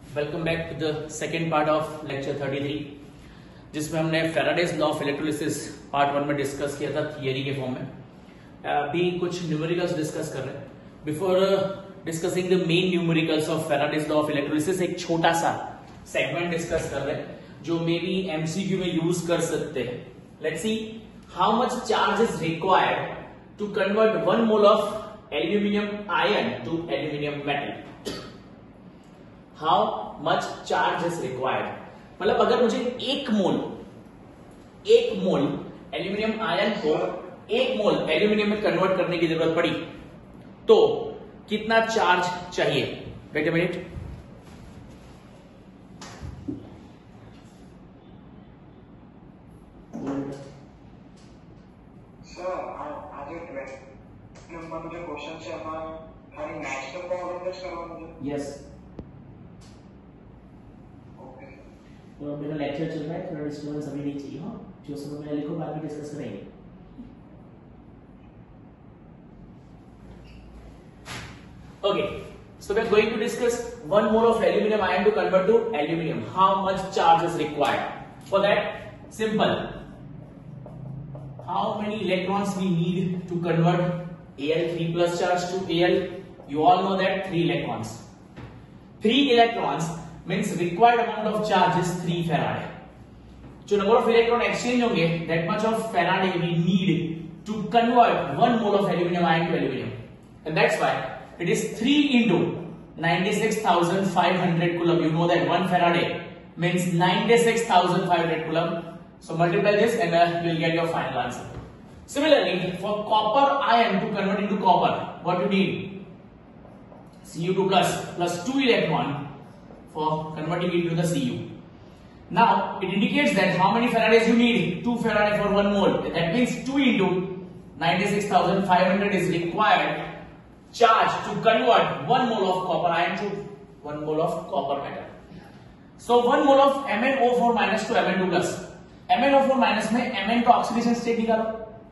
Welcome back to the second part of lecture 33 जिसमें हमने Faraday's law of electrolysis part 1 में discuss किया था थियरी के फॉर्म में। अभी कुछ न्यूमेरिकल्स डिस्कस कर रहे हैं। Before discussing the main numericals of Faraday's law of electrolysis एक छोटा सा सेगमेंट डिस्कस कर रहे हैं जो मे बी एमसीक्यू में यूज कर सकते हैं। Let's see how much charge is required to convert 1 mole of aluminium ion to aluminium metal. How much charge is required, मतलब अगर मुझे एक मोल एल्यूमिनियम आयन को 1 मोल एल्यूमिनियम में कन्वर्ट करने की जरूरत पड़ी तो कितना चार्ज चाहिए। वेट अ मिनट, मुझे क्वेश्चन से खाली नेशनल पावर करवा मुझे। यस, तो मेरा लेक्चर चल रहा है, थोड़ा डिस्टर्बेंस अभी नहीं चाहिए। हाँ, जो समय में लिखो बाद में डिस्कस करेंगे। Okay, so we are going to discuss 1 mole of aluminum ion to convert to aluminum. How much charge is required? For that, simple. How many electrons we need to convert Al3 plus charge to Al? You all know that 3 electrons. 3 electrons means required amount of charge is 3 Faraday. जो number of electron exchange होंगे, that much of Faraday we need to convert 1 mole of aluminum ion to aluminum, and that's why it is 3 into 96,500 coulomb. You know that 1 Faraday means 96,500 coulomb. So multiply this and you will get your final answer. Similarly, for copper ion to convert into copper, what you need? Cu2 plus 2 electron for converting it to the Cu. Now it indicates that how many Faradays you need. 2 Faraday for 1 mole. That means 2 into 96,500 is required charge to convert 1 mole of copper ion to 1 mole of copper metal. So 1 mole of MnO4 minus to Mn2 plus. MnO4 minus में Mn का oxidation state निकालो।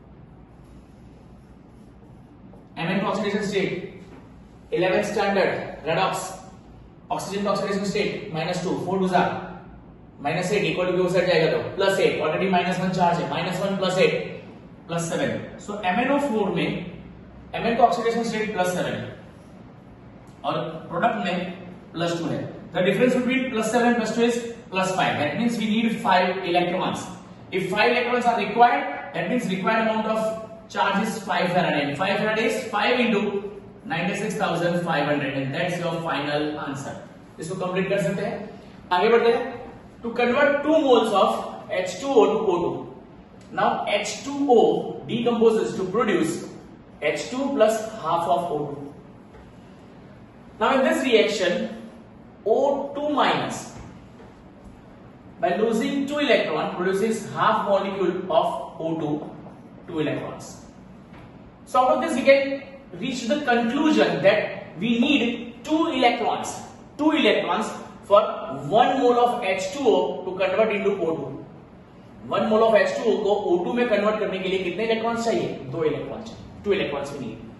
Mn का oxidation state 11 standard redox, oxygen का oxidation state -2, 4 2 -8 equal to side जाएगा तो +8, already -1 charge है, -1 + 8 +7। सो MnO4 में Mn का ऑक्सीडेशन स्टेट +7 और प्रोडक्ट में +2 है। The difference between +7 + 2 is +5। That means we need 5 electrons. If 5 electrons are required, that means required amount of charge is 5 Faraday. 5 Faraday is 5 into 96,500 and that's your final answer. इसको complete कर सकते हैं। आगे बढ़ते हैं। To convert 2 moles of H2O to O2. Now H2O decomposes to produce H2 plus half of O2. Now in this reaction, O2 minus by losing 2 electrons produces half molecule of O2, 2 electrons. So out of this we can reach the conclusion that we need 2 electrons for 1 mole of H2O to convert into O2. 1 mole of H2O को O2 में convert करने के लिए कितने electrons चाहिए? 2 electron चाहिए। 2 electrons we need.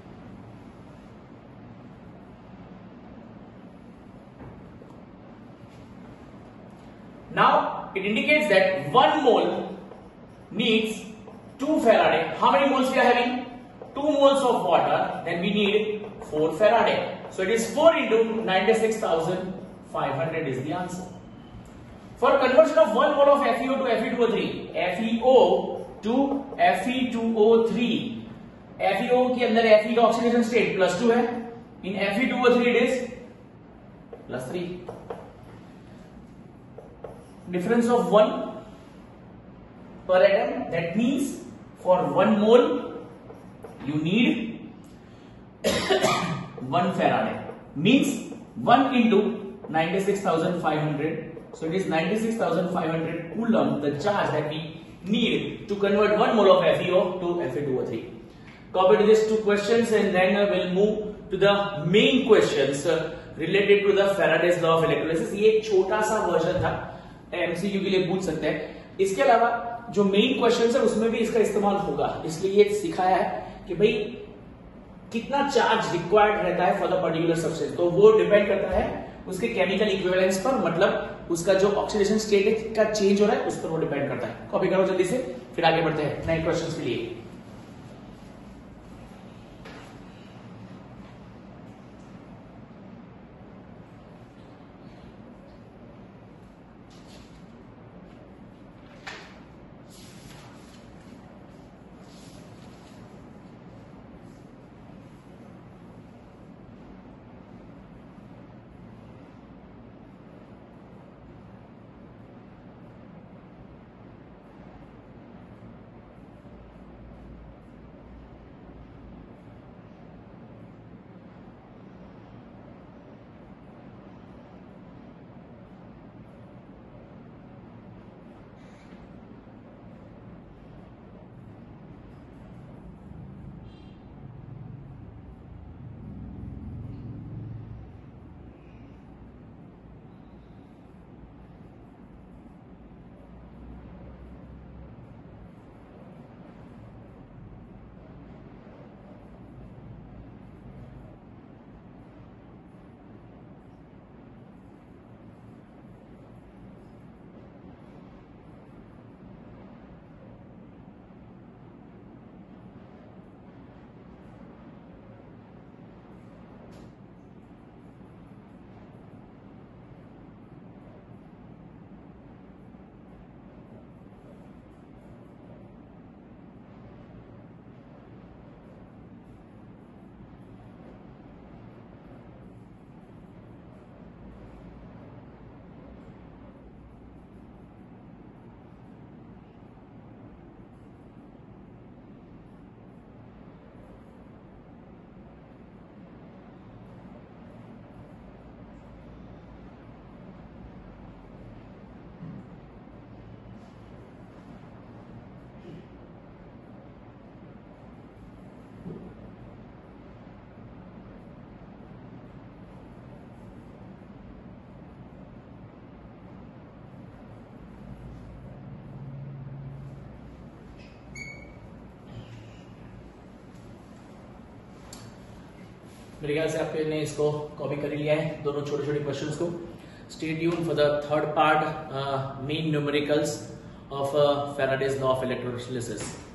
Now it indicates that 1 mole needs 2 Faraday. How many moles we are having? 2 moles of water, then we need 4 Faraday. So it is 4 into 96,500 is the answer. For conversion of 1 mole of FeO to Fe2O3, FeO to Fe2O3, FeO के अंदर Fe का oxidation state +2 है, in Fe2O3 it is +3. Difference of 1 per atom, that means for 1 mole you need 1 Faraday, means 1 into 96,500. So it is 96,500 coulomb the charge that we need to convert 1 mole of FeO to Fe2O3. Copy to these 2 questions and then we'll move to the main questions related to the Faraday's law of electrolysis. ये एक छोटा सा version था, MCQ के लिए पूछ सकते हैं। इसके अलावा जो मेन क्वेश्चन है उसमें भी इसका इस्तेमाल होगा, इसलिए ये सिखाया है कि भाई कितना चार्ज रिक्वायर्ड रहता है फॉर द पर्टिकुलर सब्सटेंस, तो वो डिपेंड करता है उसके केमिकल इक्विवेलेंस पर, मतलब उसका जो ऑक्सीडेशन स्टेट का चेंज हो रहा है उस पर वो डिपेंड करता है। कॉपी करो जल्दी से, फिर आगे बढ़ते हैं नए क्वेश्चंस के लिए। मेरे ख्याल से आपने इसको कॉपी कर लिया है, दोनों छोटे छोटे क्वेश्चंस को। Stay tune for the third part, main numericals of Faraday's law of electrolysis.